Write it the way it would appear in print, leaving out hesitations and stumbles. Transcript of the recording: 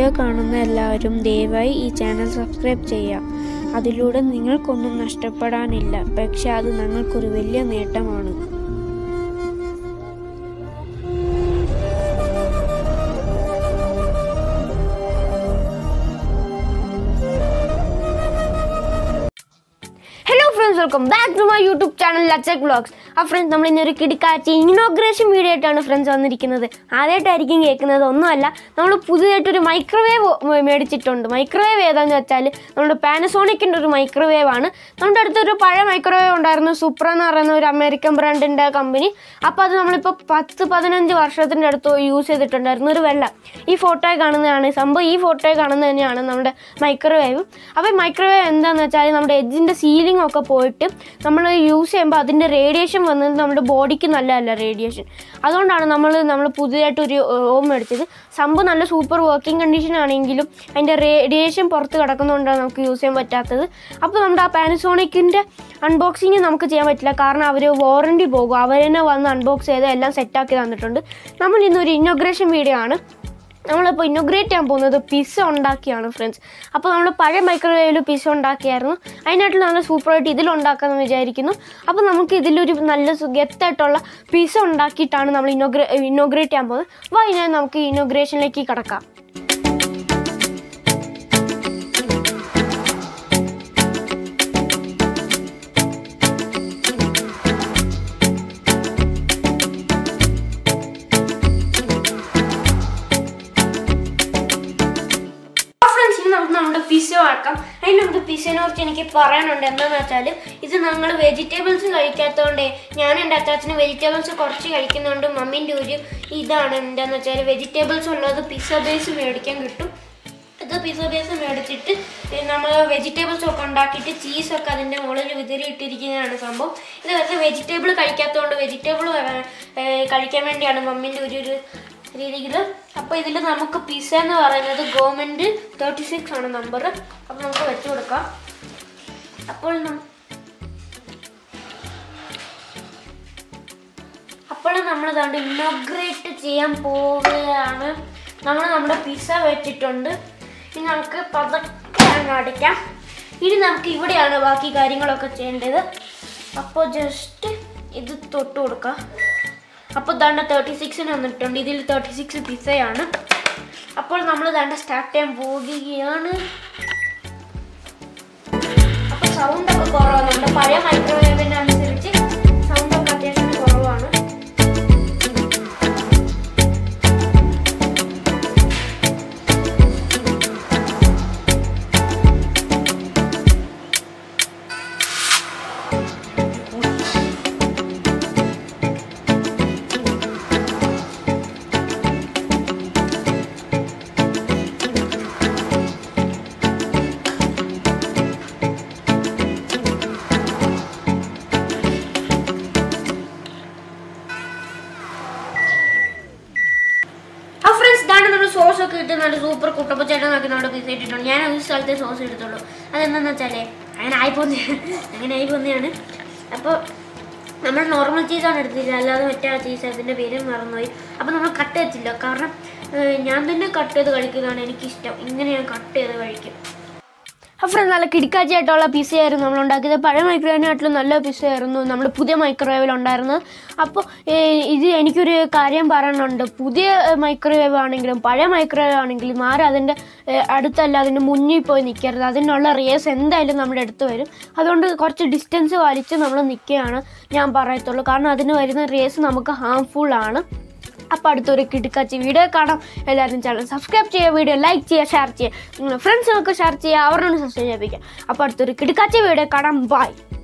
Video കാണുന്ന എല്ലാവരും ദയവായി ഈ ചാനൽ സബ്സ്ക്രൈബ് ചെയ്യുക. അതിലൂടെ നിങ്ങൾക്കൊന്നും നഷ്ടപ്പെടാനില്ല, പക്ഷെ അത് ഞങ്ങൾക്കൊരു വലിയ നേട്ടമാണ്. Hello friends, welcome back to my YouTube channel Let's Check Vlogs. Friends, നമ്മൾ ഇന്നൊരു കിടക്കാച്ചി ഇനോഗ്രേഷൻ വീഡിയോ ആയിട്ടാണ് ഫ്രണ്ട്സ് വന്നിരിക്കുന്നത്. ആദ്യമായിട്ടായിരിക്കും കേൾക്കുന്നത്. ഒന്നുമല്ല, നമ്മൾ പുതിയതായിട്ടൊരു മൈക്രോവേവ് മേടിച്ചിട്ടുണ്ട്. മൈക്രോവേവ് ഏതാണെന്ന് വെച്ചാൽ നമ്മുടെ പാനസോണിക്കിൻ്റെ ഒരു മൈക്രോവേവ് ആണ്. നമ്മുടെ അടുത്തൊരു പഴയ മൈക്രോവേവ് ഉണ്ടായിരുന്നു, സൂപ്ര എന്ന് പറയുന്ന ഒരു അമേരിക്കൻ ബ്രാൻഡിൻ്റെ കമ്പനി. അപ്പോൾ അത് നമ്മളിപ്പോൾ 10-15 വർഷത്തിൻ്റെ അടുത്ത് യൂസ് ചെയ്തിട്ടുണ്ടായിരുന്നു. ഒരു വെള്ള ഈ ഫോട്ടോയിൽ കാണുന്നതാണ് സംഭവം. ഈ ഫോട്ടോയിൽ കാണുന്നത് തന്നെയാണ് നമ്മുടെ മൈക്രോവേവ്. അപ്പോൾ മൈക്രോവേവ് എന്താണെന്ന് വെച്ചാൽ നമ്മുടെ എഡ്ജിൻ്റെ സീലിംഗ് ഒക്കെ പോയിട്ട് നമ്മൾ യൂസ് ചെയ്യുമ്പോൾ അതിൻ്റെ റേഡിയേഷൻ വന്നത് നമ്മുടെ ബോഡിക്ക് നല്ലതല്ല റേഡിയേഷൻ. അതുകൊണ്ടാണ് നമ്മൾ പുതിയതായിട്ടൊരു ഓം മേടിച്ചത്. സംഭവം നല്ല സൂപ്പർ വർക്കിംഗ് കണ്ടീഷൻ ആണെങ്കിലും അതിൻ്റെ റേഡിയേഷൻ പുറത്ത് കിടക്കുന്നതുകൊണ്ടാണ് നമുക്ക് യൂസ് ചെയ്യാൻ പറ്റാത്തത്. അപ്പോൾ നമ്മുടെ ആ പാനസോണിക്കിൻ്റെ അൺബോക്സിങ് നമുക്ക് ചെയ്യാൻ പറ്റില്ല, കാരണം അവർ വാറണ്ടി പോകും. അവർ തന്നെ വന്ന് അൺബോക്സ് ചെയ്ത് എല്ലാം സെറ്റാക്കി തന്നിട്ടുണ്ട്. നമ്മൾ ഇന്നൊരു ഇനോഗ്രേഷൻ വീഡിയോ ആണ്. നമ്മളിപ്പോൾ ഇനോഗ്രേറ്റ് ചെയ്യാൻ പോകുന്നത് പിസ്സ ഉണ്ടാക്കിയാണ് ഫ്രണ്ട്സ്. അപ്പോൾ നമ്മൾ പഴയ മൈക്രോവേവിൽ പിസ്സ ഉണ്ടാക്കിയായിരുന്നു. അതിനായിട്ട് നല്ല സൂപ്പറായിട്ട് ഇതിലുണ്ടാക്കാമെന്ന് വിചാരിക്കുന്നു. അപ്പോൾ നമുക്ക് ഇതിലൊരു നല്ല ഗെത്തായിട്ടുള്ള പിസ്സ ഉണ്ടാക്കിയിട്ടാണ് നമ്മൾ ഇനോഗ്രേറ്റ് ചെയ്യാൻ പോകുന്നത്. അപ്പോൾ അതിനായി നമുക്ക് ഇനോഗ്രേഷനിലേക്ക് കടക്കാം. നമ്മുടെ പിസ്സ ആക്കാം. അതിന് നമുക്ക് പിസ്സയെ കുറിച്ച് എനിക്ക് പറയാനുണ്ട്. എന്താണെന്ന് വെച്ചാൽ ഇത് ഞങ്ങൾ വെജിറ്റബിൾസ് കഴിക്കാത്തതുകൊണ്ട്, ഞാൻ എൻ്റെ അച്ചാച്ചന് വെജിറ്റബിൾസ് കുറച്ച് കഴിക്കുന്നതുകൊണ്ട് മമ്മീൻ്റെ ഒരു ഇതാണ് എന്താണെന്ന് വെച്ചാൽ വെജിറ്റബിൾസ് ഉള്ളത് പിസ്സ ബേസ് മേടിക്കാൻ കിട്ടും. ഇത് പിസ്സ ബേസ് മേടിച്ചിട്ട് നമ്മൾ വെജിറ്റബിൾസ് ഒക്കെ ഉണ്ടാക്കിയിട്ട് ചീസൊക്കെ അതിൻ്റെ മുകളിൽ വിതറിയിട്ടിരിക്കുന്നതാണ് സംഭവം. ഇത് വെച്ചാൽ വെജിറ്റബിൾ കഴിക്കാത്തതുകൊണ്ട് വെജിറ്റബിൾ കഴിക്കാൻ വേണ്ടിയാണ് മമ്മീൻ്റെ ഒരു രീതിയിൽ. അപ്പോൾ ഇതിൽ നമുക്ക് പിസ്സ എന്ന് പറയുന്നത് ഗവൺമെൻറ് 36 ആണ് നമ്പർ. അപ്പോൾ നമുക്ക് വെച്ച് കൊടുക്കാം. അപ്പോൾ നമ്മൾ ഇതാണ്ട് ഇനോഗ്രേറ്റ് ചെയ്യാൻ പോവുകയാണ്. നമ്മൾ നമ്മുടെ പിസ്സ വെച്ചിട്ടുണ്ട്. ഇനി നമുക്ക് പതുക്കെ അടിക്കാം. ഇനി നമുക്ക് ഇവിടെയാണ് ബാക്കി കാര്യങ്ങളൊക്കെ ചെയ്യേണ്ടത്. അപ്പോൾ ജസ്റ്റ് ഇത് തൊട്ട് കൊടുക്കാം. അപ്പോൾ ദാണ്ട 36 വന്നിട്ടുണ്ട്. ഇതിൽ 36 പിസ്സയാണ്. അപ്പോൾ നമ്മൾ ദാണ്ട സ്റ്റാർട്ട് ചെയ്യാൻ പോവുകയാണ്. അപ്പോൾ സൗണ്ടൊക്കെ കുറവാണ്. നമ്മുടെ പഴയ മൈക്രോവേവിന് അനുസരിച്ച് സൗണ്ടൊക്കെ അത്യാവശ്യം കുറവാണ്. സോസൊക്കെ ഇട്ട് നല്ല സൂപ്പർ കുട്ടപ്പം ചേട്ടനൊക്കെ നമ്മുടെ പിസ്സ ഇട്ടിട്ടുണ്ട്. ഞാൻ ഒരു സ്ഥലത്തെ സോസ് എടുത്തുള്ളൂ. അതെന്താണെന്ന് വെച്ചാലേ അങ്ങനെ ആയിപ്പോന്നെയാണ്. അപ്പോൾ നമ്മൾ നോർമൽ ചീസാണ് എടുത്തില്ല, അല്ലാതെ മറ്റേ ചീസ്, അതിൻ്റെ പേരും മറന്നുപോയി. അപ്പോൾ നമ്മൾ കട്ട് വെച്ചില്ല, കാരണം ഞാൻ തന്നെ കട്ട് ചെയ്ത് കഴിക്കുന്നതാണ് എനിക്കിഷ്ടം. ഇങ്ങനെ ഞാൻ കട്ട് ചെയ്ത് കഴിക്കും. അപ്പോൾ നല്ല കിടക്കാച്ചിയായിട്ടുള്ള പിസ്സയായിരുന്നു നമ്മൾ ഉണ്ടാക്കിയത്. പഴയ മൈക്രോവേവിനായിട്ടും നല്ല പിസ്സയായിരുന്നു നമ്മൾ പുതിയ മൈക്രോവേവിലുണ്ടായിരുന്നത്. അപ്പോൾ ഇത് എനിക്കൊരു കാര്യം പറയാനുണ്ട്. പുതിയ മൈക്രോവേവ് ആണെങ്കിലും പഴയ മൈക്രോവേവ് ആണെങ്കിലും ആരും അതിൻ്റെ അടുത്തല്ല, അതിൻ്റെ മുന്നിൽ പോയി നിൽക്കരുത്. അതിനുള്ള റേസ് എന്തായാലും നമ്മുടെ അടുത്ത് വരും. അതുകൊണ്ട് കുറച്ച് ഡിസ്റ്റൻസ് വലിച്ച് നമ്മൾ നിൽക്കുകയാണ് ഞാൻ പറയത്തുള്ളൂ, കാരണം അതിന് വരുന്ന റേസ് നമുക്ക് ഹാംഫുള്ളാണ്. അപ്പോൾ അടുത്തൊരു കിടക്കാച്ചി വീഡിയോ കാണാം. എല്ലാവരും ചാനൽ സബ്സ്ക്രൈബ് ചെയ്യുക, വീഡിയോ ലൈക്ക് ചെയ്യുക, ഷെയർ ചെയ്യുക, നിങ്ങളുടെ ഫ്രണ്ട്സിനൊക്കെ ഷെയർ ചെയ്യുക, അവരോട് സബ്സ്ക്രൈബ് ചെയ്യിപ്പിക്കുക. അപ്പോൾ അടുത്തൊരു കിടക്കാച്ചി വീഡിയോ കാണാം. ബൈ.